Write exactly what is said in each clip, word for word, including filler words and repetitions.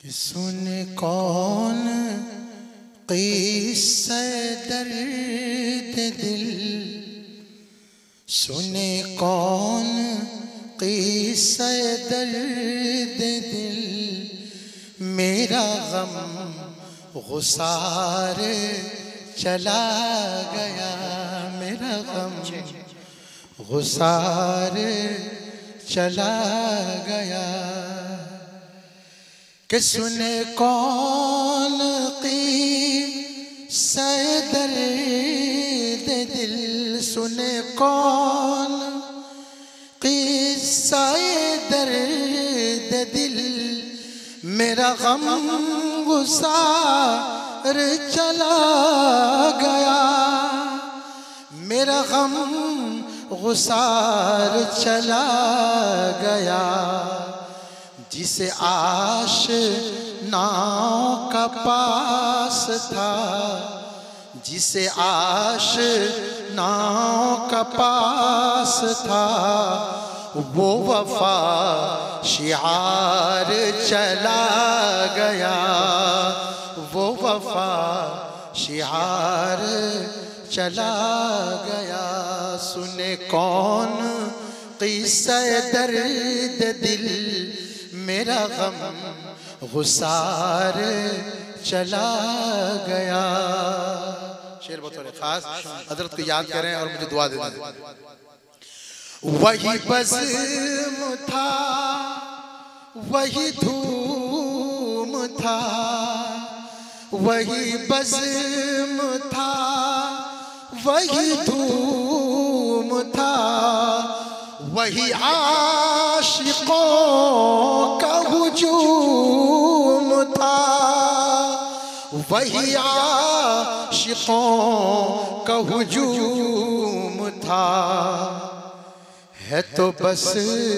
कि सुन कौन क़िस्सा दर्द दिल, सुने कौन क़िस्सा दर्द दिल, मेरा गम गुसार चला गया, मेरा गम गुसार चला गया। कि सुने कौन क़िस्सा दर्द दिल, सुने कौन क़िस्सा दर्द दिल, मेरा गम गुसार चला गया, मेरा गम गुसार चला गया। जिसे आशनाओं का पास था, जिसे आशनाओं का पास था, वो वफा शिआर चला गया, वो वफा शिआर चला गया। सुने कौन क़िस्सा दर्द दिल, मेरा गम गुसार चला गया। शेर बतौर खास हजरत को याद करें और मुझे दुआ दे दें। वही बज़्म था, वही धूम था, वही बज़्म था, वही धूम था, वही आशिकों का हुजूम था, वही आशिकों का हुजूम था। है तो बस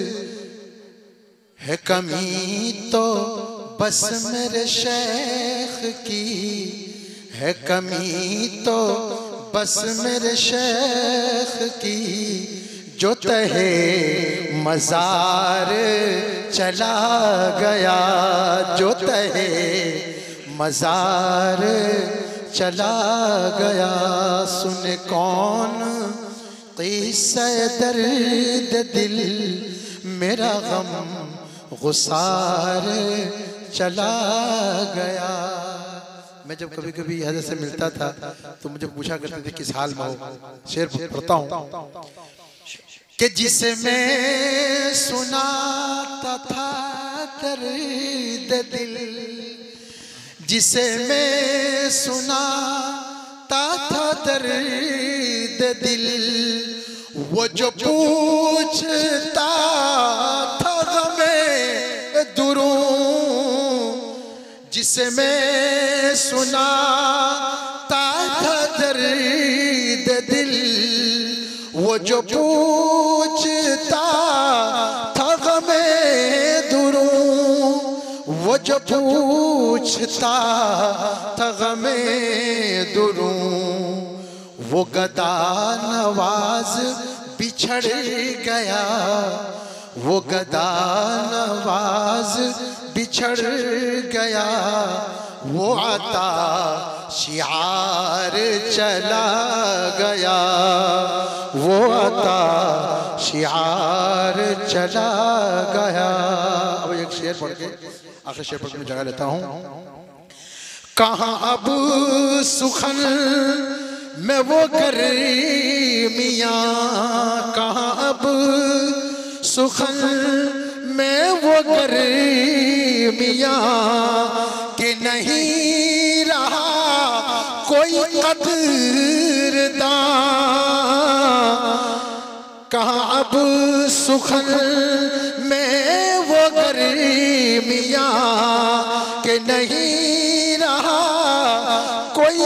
है कमी तो बस मेरे शेख की, है कमी तो बस मेरे शेख की, जो तहे मज़ार चला गया, जो तहे मज़ार चला गया। सुन कौन क़िस्सा दर्द दिल, मेरा गम गुसार चला गया। मैं जब कभी कभी हज़रत से मिलता था तो मुझे पूछा करते थे किस हाल में हो। शेर पढ़ता हूँ कि जिसे मैं सुनाता था दर्द दिल, जिसे मैं सुनाता था दर्द दिल, वो जो पूछता था गमे दुरूं, जिसे मैं सुनाता था दर्द दिल, वो जो पूछता था गमे दुरूं, वो जो पूछता था गमे दुरूं, वो गदा नवाज बिछड़ गया, वो गदा नवाज बिछड़ गया, वो आता शिआर चला गया, वो आता शिआर चला गया। अब एक शेर पढ़ के आखिर शेर पढ़ के मैं जगह लेता हूँ। कहाँ अब सुखन मैं वो गर्मियाँ, कहाँ अब सुखन मैं वो गर्मियाँ, कि नहीं रहा कोई कदरदान। कहाँ अब सुखन में वो गर्मियाँ, कि नहीं रहा कोई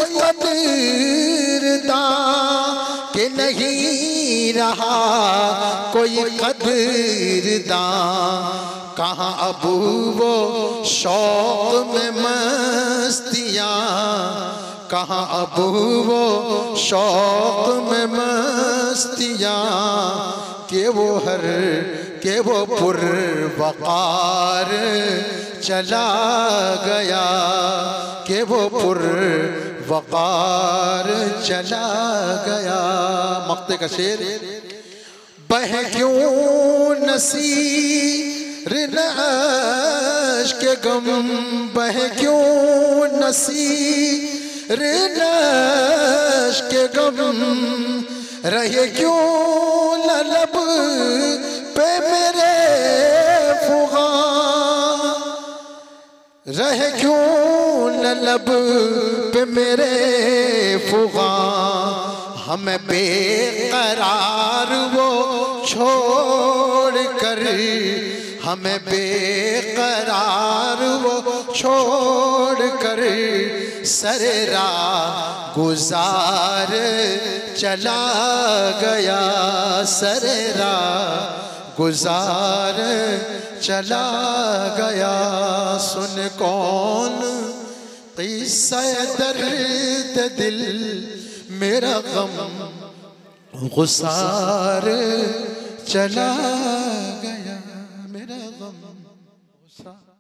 कदरदान, कि नहीं रहा कोई कदरदान। कहाँ अब वो शौक में मस्तियाँ, कहाँ अब वो शौक में मस्तियाँ, के वो हर के वो पुरवकार चला गया कि वो पुर वक़ार चला गया। मक्ते का शेर। बह क्यों नसीर नश के गम, बह क्यों नसीर नश के गम, रहे क्यों लब पे मेरे फुगा, रहे क्यों लब पे मेरे फुगा, हमें बेकरार वो छोड़ कर, हमें बेकरार वो छोड़ कर सरे राह गुजार चला गया, सरे राह गुजार चला गया। सुन कौन किस्सा दर्द दिल, मेरा गम गुसार चला गया, मेरा गम गुसार।